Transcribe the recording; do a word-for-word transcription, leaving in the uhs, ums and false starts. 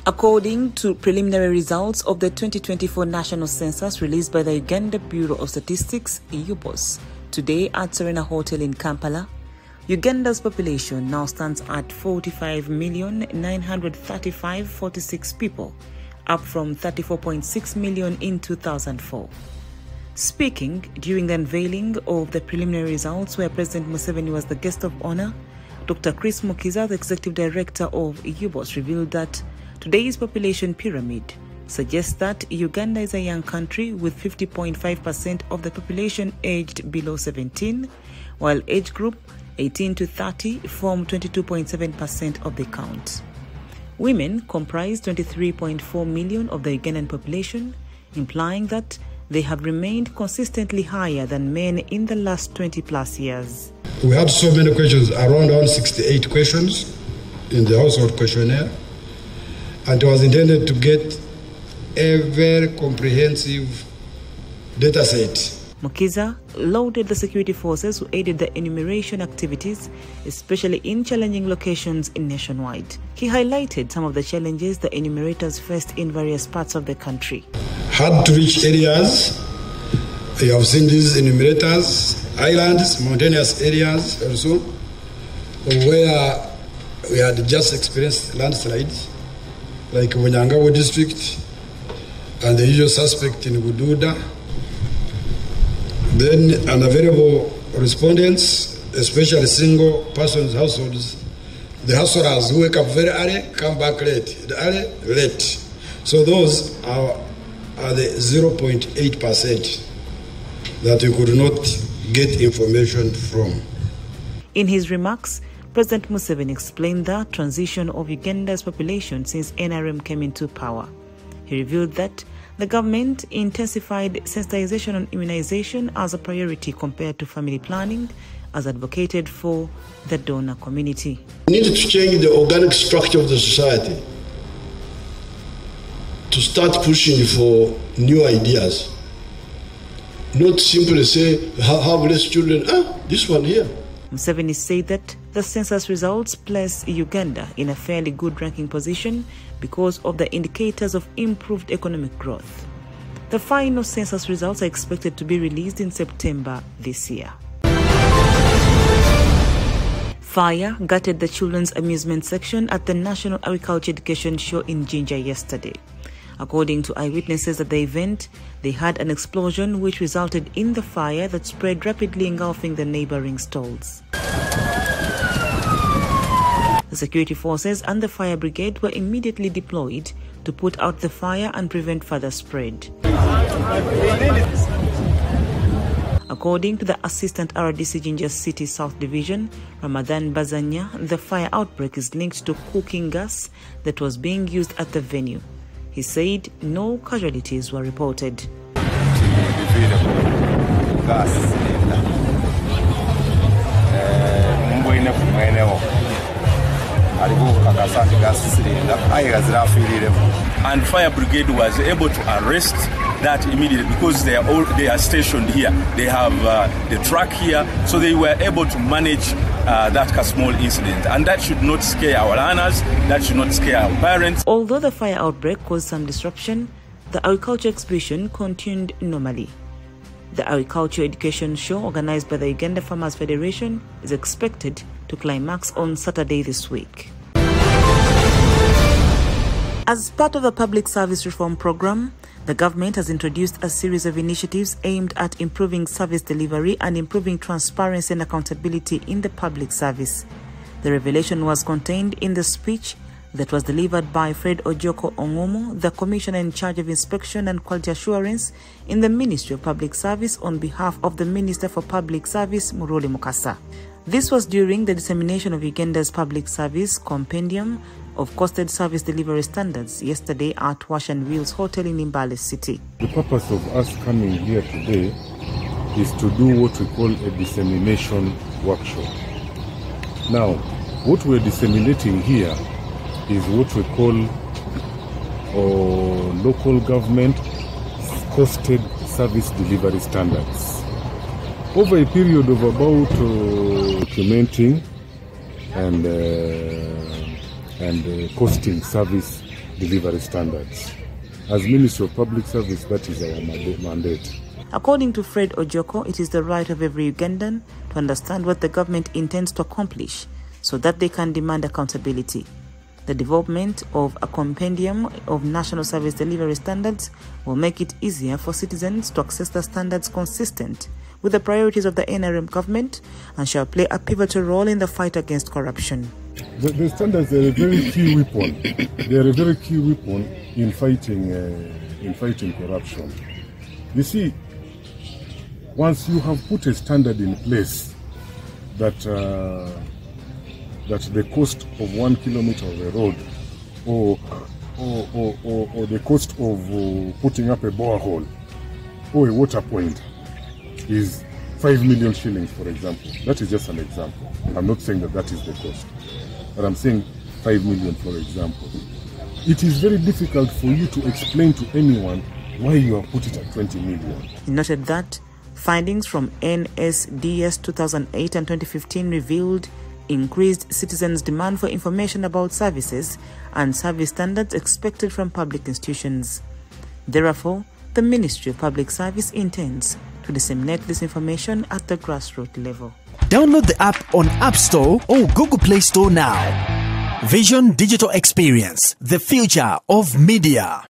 According to preliminary results of the twenty twenty-four national census released by the Uganda Bureau of Statistics, U B O S, today at Serena Hotel in Kampala, Uganda's population now stands at forty-five million nine hundred thirty-five thousand forty-six people, up from thirty-four point six million in two thousand four. Speaking during the unveiling of the preliminary results, where President Museveni was the guest of honor, Doctor Chris Mukiza, the executive director of U B O S, revealed that today's population pyramid suggests that Uganda is a young country with fifty point five percent of the population aged below seventeen, while age group eighteen to thirty form twenty-two point seven percent of the count. Women comprise twenty-three point four million of the Ugandan population, implying that they have remained consistently higher than men in the last twenty plus years. We had so many questions, around one hundred sixty-eight questions in the household questionnaire, and it was intended to get a very comprehensive data set. Mukiza lauded the security forces who aided the enumeration activities, especially in challenging locations in nationwide. He highlighted some of the challenges the enumerators faced in various parts of the country. Hard to reach areas. You have seen these enumerators, islands, mountainous areas also, where we had just experienced landslides, like Wanyangawa district and the usual suspect in Bududa. Then unavailable respondents, especially single persons households. The householders who wake up very early, come back late. The early, late. So those are, are the zero point eight percent that you could not get information from. In his remarks, President Museveni explained the transition of Uganda's population since N R M came into power. He revealed that the government intensified sensitization on immunization as a priority compared to family planning, as advocated for the donor community. We need to change the organic structure of the society to start pushing for new ideas. Not simply say, have less children, ah, this one here. Museveni said that the census results place Uganda in a fairly good ranking position because of the indicators of improved economic growth. The final census results are expected to be released in September this year. Fire gutted the children's amusement section at the National Agriculture Education Show in Jinja yesterday. According to eyewitnesses at the event, they had an explosion which resulted in the fire that spread rapidly, engulfing the neighboring stalls. The security forces and the fire brigade were immediately deployed to put out the fire and prevent further spread. According to the Assistant R D C Jinja City South Division, Ramadan Bazanya, the fire outbreak is linked to cooking gas that was being used at the venue. He said no casualties were reported. And fire brigade was able to arrest that immediately because they are all they are stationed here. They have uh, the truck here, so they were able to manage uh, that small incident, and that should not scare our learners. That should not scare our parents. Although the fire outbreak caused some disruption, the agriculture exhibition continued normally. The Agriculture Education Show, organized by the Uganda Farmers Federation, is expected to climax on Saturday this week. As part of the public service reform program, the government has introduced a series of initiatives aimed at improving service delivery and improving transparency and accountability in the public service. The revelation was contained in the speech that was delivered by Fred Ojoko Ongomo, the Commissioner in charge of Inspection and Quality Assurance in the Ministry of Public Service, on behalf of the Minister for Public Service, Muruli Mukasa. This was during the dissemination of Uganda's Public Service Compendium of Costed Service Delivery Standards yesterday at Wash and Wheels Hotel in Mbale City. The purpose of us coming here today is to do what we call a dissemination workshop. Now, what we're disseminating here is what we call uh, local government costed service delivery standards. Over a period of about uh, documenting and uh, and uh, costing service delivery standards. As Ministry of Public Service, that is our mandate. According to Fred Ojoko, it is the right of every Ugandan to understand what the government intends to accomplish so that they can demand accountability. The development of a compendium of national service delivery standards will make it easier for citizens to access the standards consistent with the priorities of the N R M government and shall play a pivotal role in the fight against corruption. The, the standards are a very key weapon. They are a very key weapon in fighting, uh, in fighting corruption. You see, once you have put a standard in place that uh, that the cost of one kilometer of a road or or, or, or, or the cost of uh, putting up a borehole or a water point is five million shillings, for example. That is just an example. I'm not saying that that is the cost, but I'm saying five million, for example. It is very difficult for you to explain to anyone why you have put it at twenty million. He noted that findings from N S D S two thousand eight and twenty fifteen revealed increased citizens' demand for information about services and service standards expected from public institutions. Therefore, the Ministry of Public Service intends to disseminate this information at the grassroots level. Download the app on App Store or Google Play Store now. Vision Digital Experience, the future of media.